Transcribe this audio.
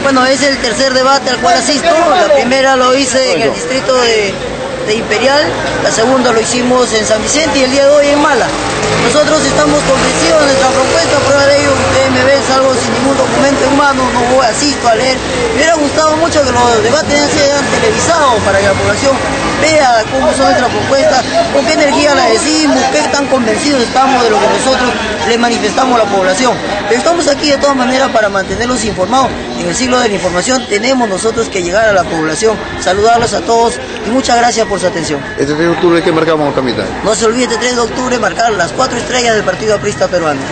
Bueno, es el tercer debate al cual asisto. La primera lo hice en el distrito de Imperial, la segunda lo hicimos en San Vicente y el día de hoy en Mala. Nosotros estamos convencidos de nuestra propuesta, prueba de ello, ustedes me ven, salgo sin ningún documento en mano, no asisto a leer. Me hubiera gustado mucho que los debates sean televisados para que la población vea cómo son nuestras propuestas, con qué energía la decimos, qué tan convencidos estamos de lo que nosotros le manifestamos a la población. Pero estamos aquí de todas maneras para mantenerlos informados. En el siglo de la información tenemos nosotros que llegar a la población, saludarlos a todos y muchas gracias por su atención. Este 3 de octubre, ¿qué marcamos, capitán? No se olvide, este 3 de octubre marcar las 4 estrellas del Partido Aprista Peruano.